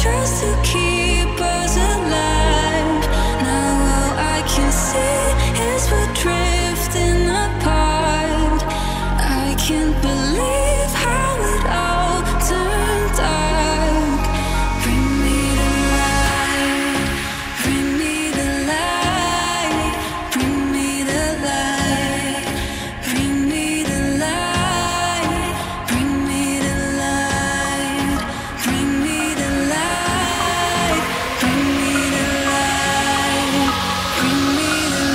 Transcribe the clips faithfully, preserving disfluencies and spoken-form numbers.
trust to keep us alive. Now all I can see is we're drifting apart. I can't believe how it all turned dark. Bring me the light, bring me the light, bring me the light, bring me the light, bring me the light, bring me the light, bring me the light, bring me the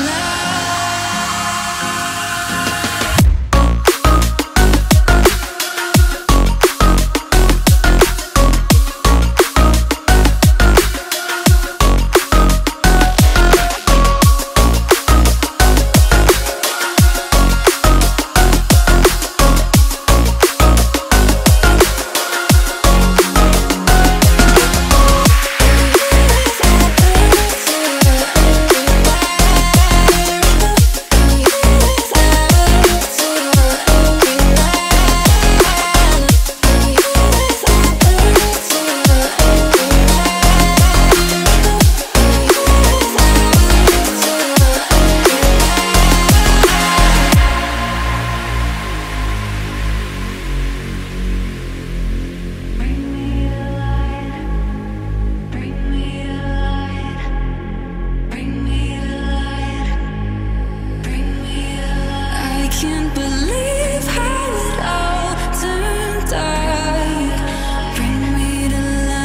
can't believe how it all turned dark. Bring me the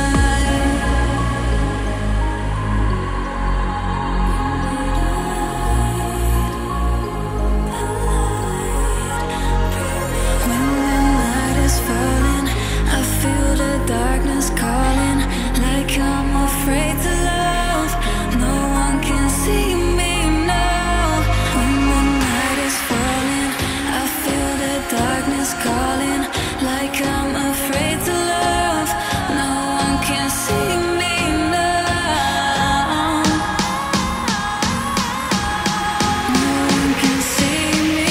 light. When the night is falling, I feel the darkness calling, like I'm afraid to love. No one can see me now. When the night is falling, I feel the darkness calling, like I'm afraid to love. No one can see me now. No one can see me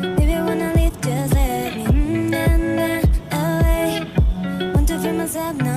up now.